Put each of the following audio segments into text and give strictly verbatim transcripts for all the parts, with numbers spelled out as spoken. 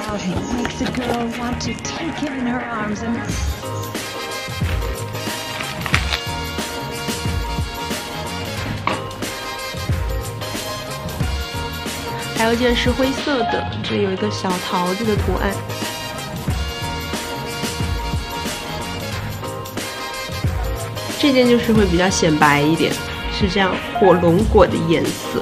shouting makes a girl want to take him in her arms and... 还有一件是灰色的，这里有一个小桃子的图案。这件就是会比较显白一点，是这样火龙果的颜色。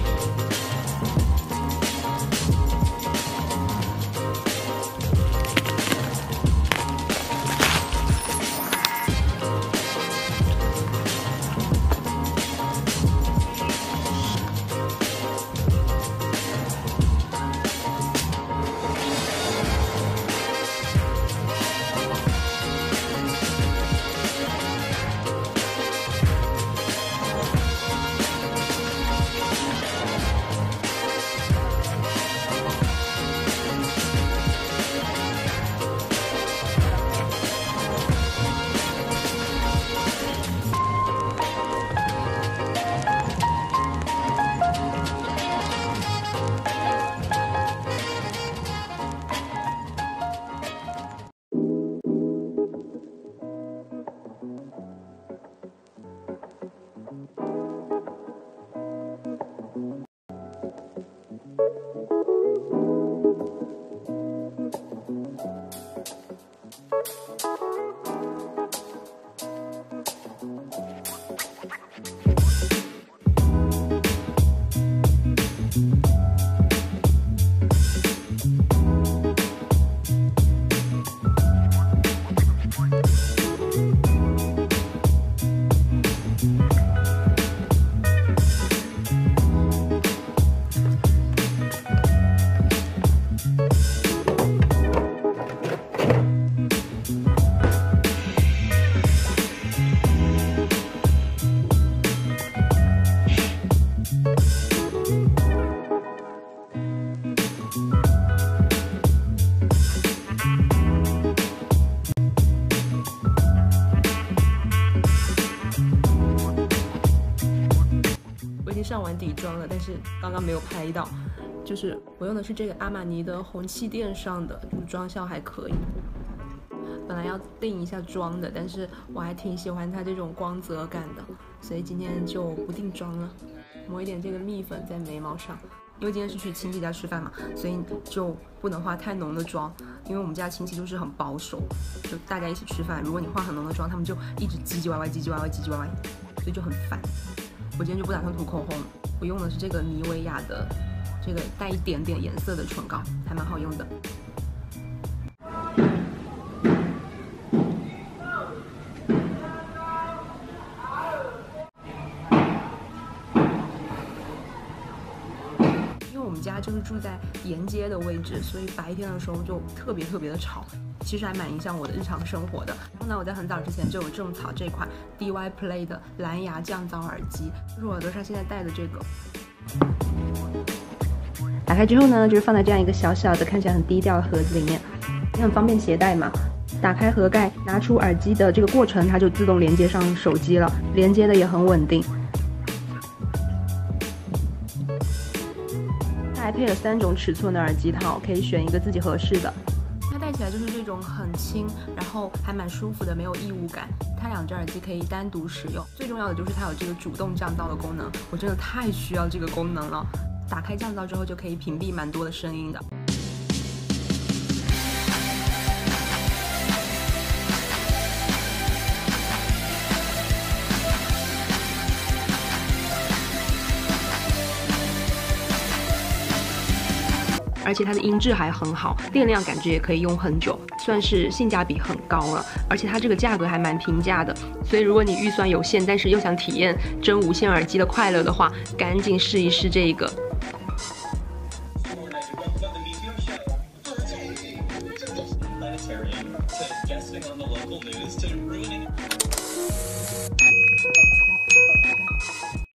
上完底妆了，但是刚刚没有拍到，就是我用的是这个阿玛尼的红气垫上的，妆效还可以。本来要定一下妆的，但是我还挺喜欢它这种光泽感的，所以今天就不定妆了，抹一点这个蜜粉在眉毛上。因为今天是去亲戚家吃饭嘛，所以就不能化太浓的妆，因为我们家亲戚就是很保守，就大家一起吃饭，如果你化很浓的妆，他们就一直唧唧歪歪、唧唧歪歪、唧唧歪歪，所以就很烦。我今天就不打算涂口红，我用的是这个妮维雅的这个带一点点颜色的唇膏，还蛮好用的。因为我们家就是住在沿街的位置，所以白天的时候就特别特别的吵，其实还蛮影响我的日常生活的。然后呢，我在很早之前就有种草这款 D Y Play 的蓝牙降噪耳机，就是我耳朵上现在戴的这个。打开之后呢，就是放在这样一个小小的、看起来很低调的盒子里面，也很方便携带嘛。打开盒盖，拿出耳机的这个过程，它就自动连接上手机了，连接的也很稳定。它还配了三种尺寸的耳机套，可以选一个自己合适的。它戴起来就是这种很轻，然后还蛮舒服的，没有异物感。它两只耳机可以单独使用，最重要的就是它有这个主动降噪的功能，我真的太需要这个功能了。打开降噪之后就可以屏蔽蛮多的声音的。而且它的音质还很好，电量感觉也可以用很久，算是性价比很高了。而且它这个价格还蛮平价的，所以如果你预算有限，但是又想体验真无线耳机的快乐的话，赶紧试一试这个。